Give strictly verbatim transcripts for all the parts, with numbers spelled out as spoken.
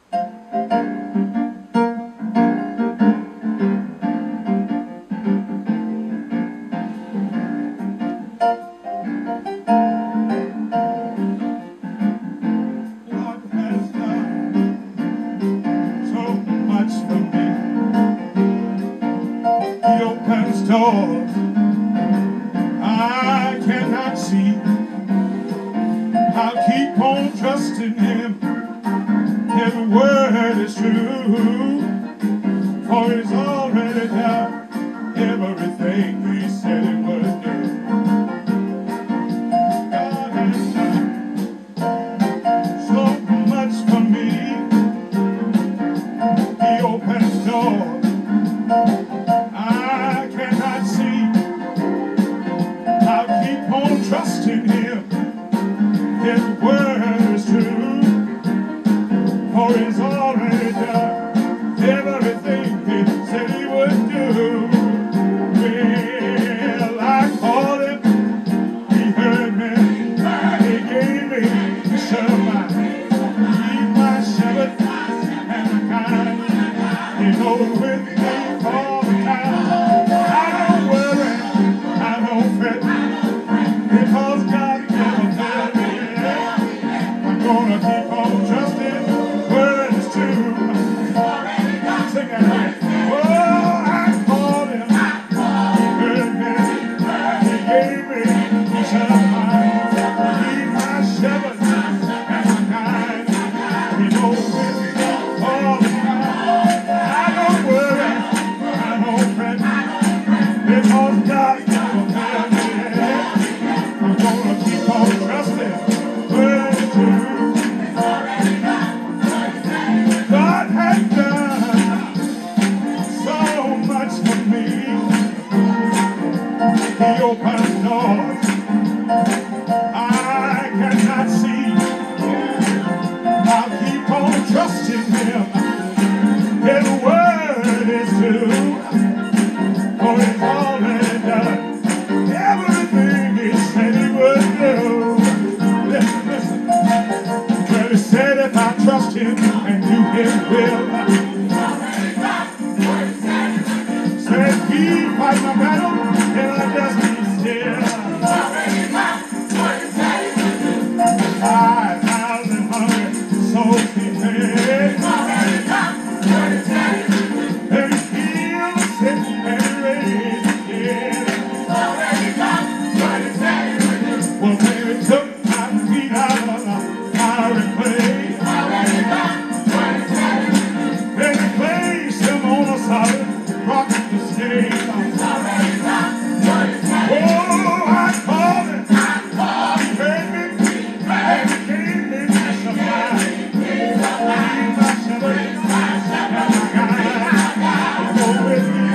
Doors I cannot see. I'll keep on trusting him. Every word is true, for he's already done everything he said he would do. God has done so much for me. He opens doors trusting him. His word is true, for he's already done everything he said he would do. Well, I called him, he heard me, he gave me shelter. He's my shepherd and my kind. He goes with me all the time. I don't worry, I don't fret, because God never failed me. I'm gonna keep on trusting, word is true. Sing that right. Oh, I called him, he heard me, he gave me each of mine. He's my shepherd and my guide. He knows with me all the time. I don't worry, I don't fret, because God never failed me. I'm gonna keep on trusting, word is true. God has done so much for me. He opened doors I cannot see. I'll keep on trusting him. His word is true, for he's already done everything he said he would do. Listen, listen. Well, he said if I trust him and do his will, said he fight my battle and I just be still. Five thousand hungry souls he fed, and he healed the sick and raised the dead. Well, baby, took my feet out of the fiery clay, and he placed him on a solid rock to stay. Oh, I called him, he heard me, and he gave me peace of mind. He's my shepherd and my guide. He goes with me.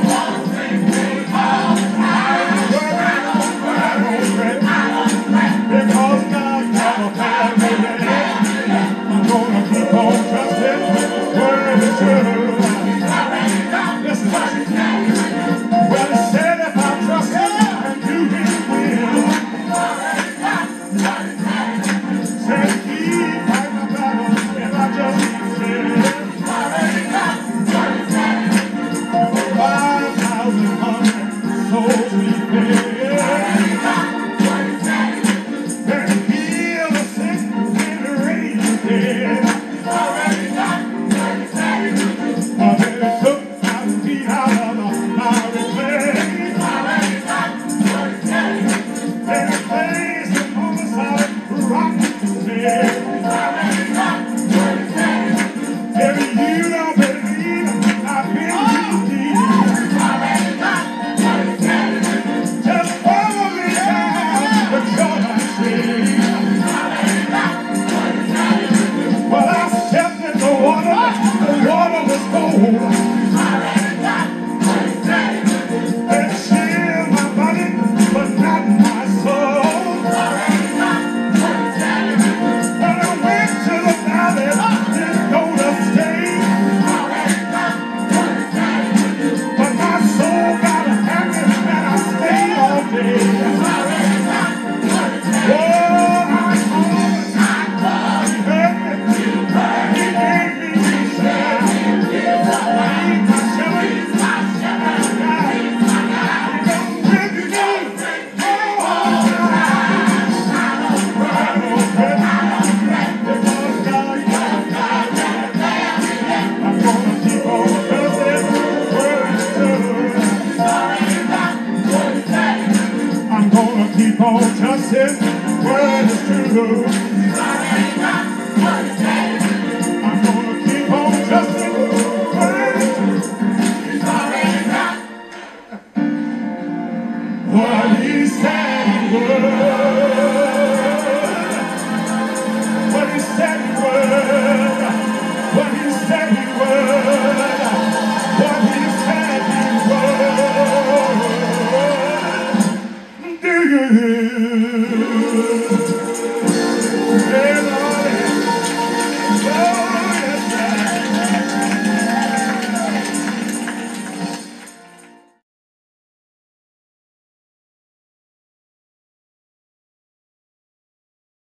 Because God never failed me. I'm gonna keep on trusting, word is true. Listen, well, he said if I trust him and do his will, said he fight my battle if I just be still. Five thousand hungry souls we fed, and heal the sick and raise the dead. said,